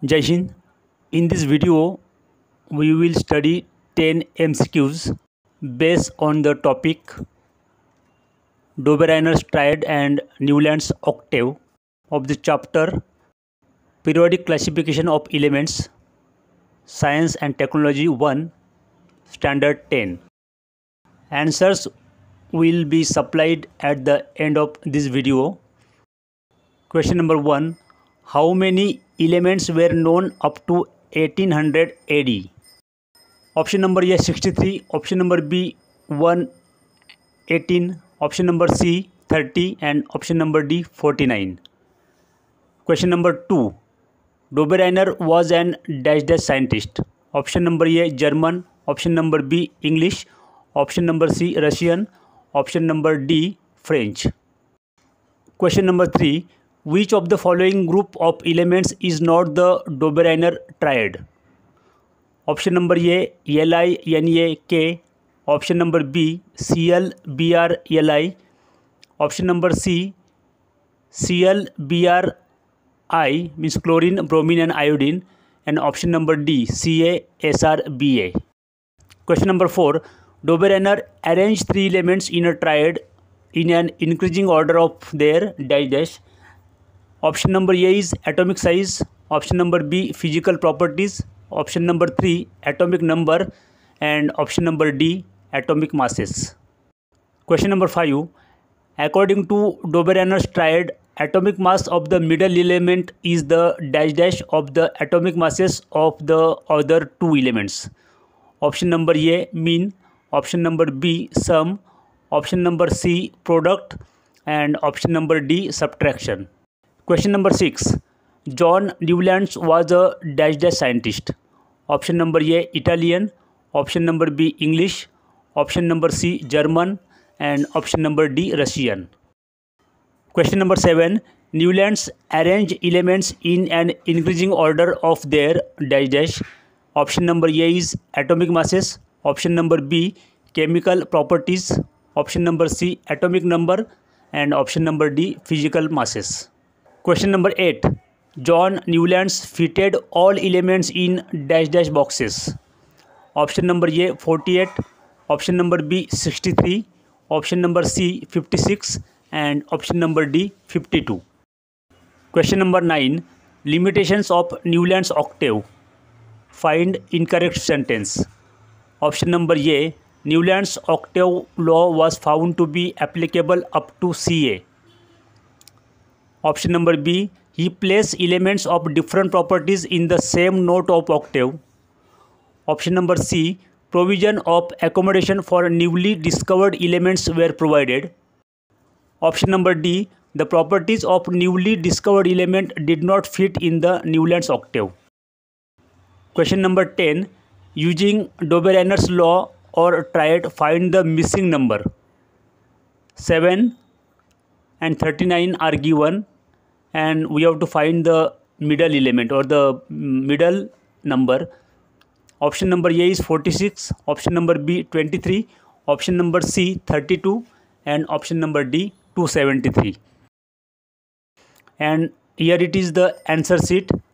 Jai Hind. In this video, we will study 10 MCQs based on the topic Dobereiner's triad and Newland's octave of the chapter Periodic Classification of Elements, Science and Technology 1, Standard 10. Answers will be supplied at the end of this video. Question number 1. How many elements were known up to 1800 AD? Option number A 63, option number B 118, option number C 30 and option number D 49. Question number 2. Dobereiner was an dash dash scientist. Option number A German, option number B English, option number C Russian, option number D French. Question number 3. Which of the following group of elements is not the Dobereiner triad? Option number A LiNaK, option number B ClBrLi, option number C ClBri means chlorine, bromine and iodine, and option number D CaSrBa. Question number 4. Dobereiner arranged three elements in a triad in an increasing order of their dash dash. Option number A is atomic size, option number B physical properties, option number 3 atomic number, and option number D atomic masses. Question number 5. According to Dobereiner's triad, atomic mass of the middle element is the dash dash of the atomic masses of the other two elements. Option number A mean, option number B sum, option number C product, and option number D subtraction. Question number 6. John Newlands was a dash dash scientist. Option number A Italian, option number B English, option number C German, and option number D Russian. Question number 7. Newlands arranged elements in an increasing order of their dash dash. Option number A is atomic masses, option number B chemical properties, option number C atomic number, and option number D physical masses. Question number 8. John Newlands fitted all elements in dash dash boxes. Option number A 48, option number B 63, option number C 56, and option number D 52. Question number 9. Limitations of Newland's octave. Find incorrect sentence. Option number A. Newland's octave law was found to be applicable up to Ca. Option number B. He placed elements of different properties in the same note of octave. Option number C. Provision of accommodation for newly discovered elements were provided. Option number D. The properties of newly discovered element did not fit in the Newland's octave. Question number 10. Using Dobereiner's law or triad, find the missing number. 7 and 39 are given, and we have to find the middle element or the middle number. Option number A is 46, option number B 23, option number C 32, and option number D 273. And here it is the answer sheet.